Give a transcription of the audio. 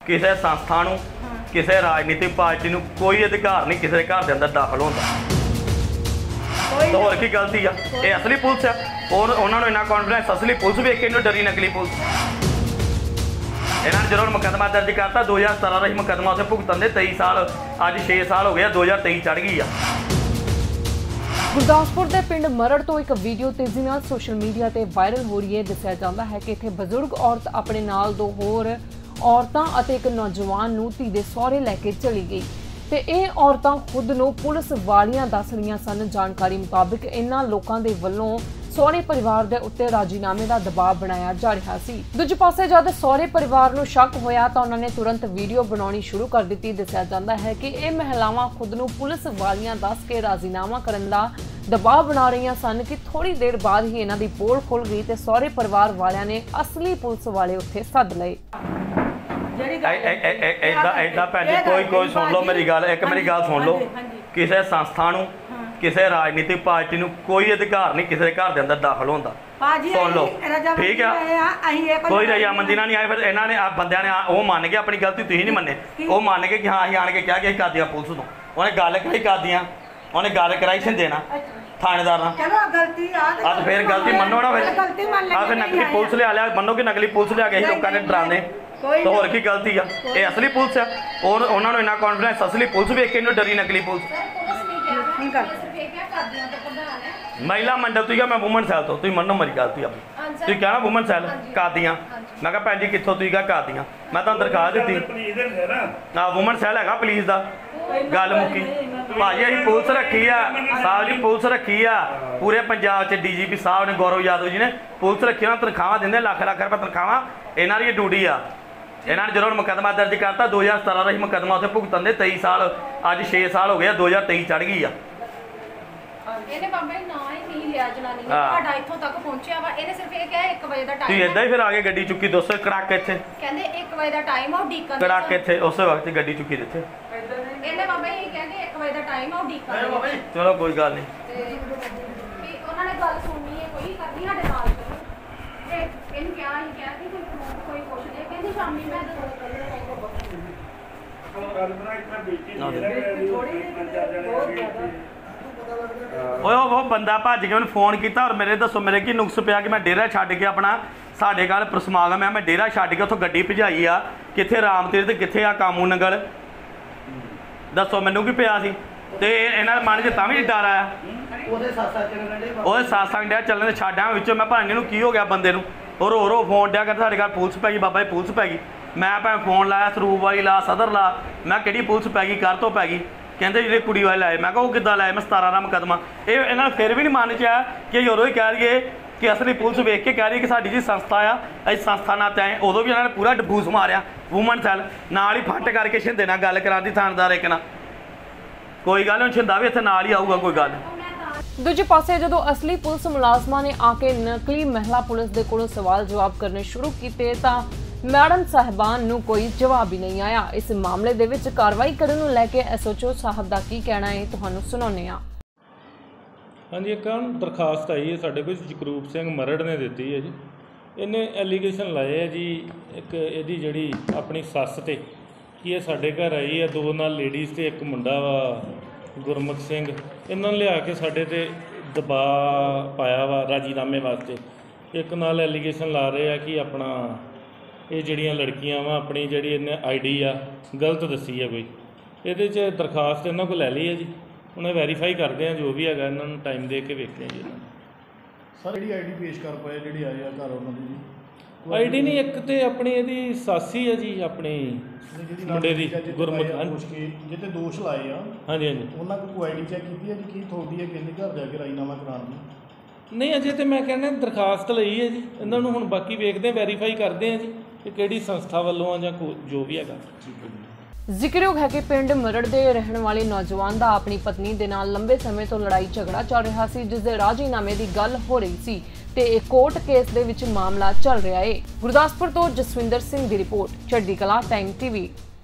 किसी संस्था नूं किसी राजनीतिक पार्टी नूं कोई अधिकार नहीं किसी घर के अंदर दाखिल होता। तो होर की गलती आ? ये असली पुलिस है और उन्होंने इन्ना कॉन्फिडेंस असली पुलिस वेख के इन्हों डरी नकली पुलिस। इन्होंने जो मुकदमा दर्ज करता 2017 का ही मुकदमा उसे भुगतन दे 23 साल अज 6 साल हो गए 2023 चढ़ गई आ। गुरदासपुर के पिंड मरड़ तो एक वीडियो तेजी नाल सोशल मीडिया ते वायरल हो रही है। दस्सिया जांदा है कि इत्थे बजुर्ग औरत अपने नाल दो होर औरतां अते एक नौजवान नूं धी दे सहुरे लैके चली गई ते ਇਹ औरतां खुद ਨੂੰ पुलिस वालियां दस रहीआं सन। जानकारी मुताबिक इन्हां लोकां दे वल्लों सहुरे परिवार दे उत्ते राजीनामे दा दबाव बनाया जा रहा सी। दूजे पासे जद सहुरे परिवार नूं शक होया तां उन्हां ने तुरंत वीडियो बनाउणी शुरू कर दित्ती। दस्सिया जांदा है कि ਇਹ महिलावां खुद ਨੂੰ पुलिस वालियां दस के राजीनामा करन दा दबाव बना रही सन कि थोड़ी देर बाद ही इन्हां दी पोल खुल गई ते सहुरे परिवार वालियां ने असली पुलिस वाले उत्थे सद लए। कोई सुन लो मेरी गल, एक मेरी गल सुन लो। किसी संस्था नूं किसी राजनीतिक पार्टी नूं कोई अधिकार नहीं किसी घर के अंदर दाखिल होता। सुन लो ठीक है, कोई रजामंदी ना नहीं आए। फिर इन्होंने बंद ने वो मान गए अपनी गलती, तुम नहीं मन्ने। वो मान गए कि हाँ अं आन के क्या कर दिया पुलिस तो उन्हें गल कराई कर दियाँ उन्हें गल कराई सी देना थानेदार फिर गलती मनो ना। फिर नकली पुलिस लिया मनो कि नकली पुलिस लिया गई लोगों ने डराने। तो होर की गलती आ? ये असली पुलिस है और उन्होंने इन्ना कॉन्फिडेंस असली पुलिस वेख के इन्हों डरी नकली पुलिस। महिला मंडल तुम मैं वूमन सैल तो तुम मनो मेरी गल तुम कहना वूमन सैल कर दियाँ। मैं कहा भैन जी कितों तुम कर दियाँ, मैं तुम दरखास्त दी हाँ वूमन सैल है पुलिस का। गल मुक्की भाजी अभी पुलिस रखी है साहब जी, पुलिस रखी है पूरे पंजाब च। DGP साहब ने गौरव यादव जी ने पुलिस रखी है, तनख्वाह देंगे लाख लाख रुपये तनख्वाह। इन्हों की ड्यूटी आ। इन्होंने जो मुकदमा दर्ज करता 2017 का ही मुकदमा उसे भुगतन दे 23 साल अज 6 साल हो गए 2023 चढ़ गई आ। इदा ही फिर आगे गड्डी चुकी 200 कड़ाके इत्थे कड़ाके इत्थे उस वक्त गड्डी चुकी इत्थे। चलो कोई गल नहीं। वो बंदा भज के उन्हें फोन किया और मेरे दसो मेरे की नुक्स पिया कि मैं डेरा छड्ड के अपना साढ़े कल समागम है, मैं डेरा छड्ड के उतों गड्डी भजाई आ कित्थे राम तीरथ कित्थे आ कामू नगल। दसो मैनू की पिया सी ते इन्हां मन च तां भी डर आया। वो सत्संग डैया चलने छड्ड आया विचों मैं भाने की हो गया बंदे और रो फोन डैया कर साढ़े घर पुलिस पै गई बाबा जी पुलिस पै गई। मैं भावें फोन लाया सरूप वाली ला सदर ला मैं कि पुलिस पै गई कर तो पै गई। कहते जी कुड़ी वाले लाए मैं वो किदा लाए मैं 17 का मुकदमा। ये इन्होंने फिर भी नहीं मन च आया कि उदों ही कह रही है कि असली पुलिस वेख के कह रही है कि साडी जी संस्था आ अस संस्था नाते आए। उदों भी इन्होंने पूरा डबूस मारिया वूमन सैल नाल ही फट करके छिंदे नाल गल कराती थानेदार एक ना कोई गल नहीं छिंदा भी इत्थे नाल ही आऊगा कोई गल। दूजे पासे जदों असली पुलिस मुलाजमां ने आके नकली महिला पुलिस दे कोलों सवाल जवाब करने शुरू कीते तां मैडम साहिबान नूं कोई जवाब ही नहीं आया। इस मामले दे विच कार्रवाई करन नूं लैके SHO साहब दा की कहना है तुहानूं सुणाउने आ। हाँ जी, एक दरखास्त आई है साढ़े कोल जगरूप सिंह मरड़ ने दी है जी। इन्हें एलीगेशन लाए है जी एक इहदी जिहड़ी अपनी सੱਸ ते कि ये साढ़े घर आई है 2 नाल लेडीज़ ते एक मुंडा वा गुरमुख सिंह इन्होंने लिया के साढ़े ते दबाव पाया वा राजीनामे वास्ते। एक नाल एलीगेशन ला रहे हैं कि अपना ये जड़ियाँ लड़कियां वा अपनी जी इन्हें ID आ गलत दसी है कोई। ये दरखास्त इन्हों को लै ली है जी, उन्हें वैरीफाई करते हैं जो भी है इन्होंने टाइम दे के वेखते हैं जी। सर जी ID पेश कर पाए जी आई है घर उन्होंने जी ID नहीं एक तो अपनी यदि सੱਸ ही है जी अपनी मुंडे की गुरमुख जिते दोष लाए आ। हाँ जी हाँ जी उन्होंने कोई ID चैक की है जी की थोड़ी है कि घर जाके राजीनामा कराने नहीं अजे तो मैं कहना दरखास्त लई है जी इन्होंने हुण बाकी वेखते वैरीफाई करते हैं जी कि किहड़ी संस्था वालों आ जां जो भी है। ਜ਼ਿਕਰਯੋਗ है कि पिंड मरड़ ਦੇ रहने वाले नौजवान ਦਾ अपनी पत्नी ਦੇ ਨਾਲ लंबे समय तो लड़ाई झगड़ा चल रहा सी जिस दे राजीनामे ਦੀ ਗੱਲ हो रही सी ਤੇ एक कोर्ट केस ਦੇ ਵਿੱਚ मामला चल रहा है। गुरदासपुर तो जसविंदर सिंह ਦੀ report, Chardi Kala time TV।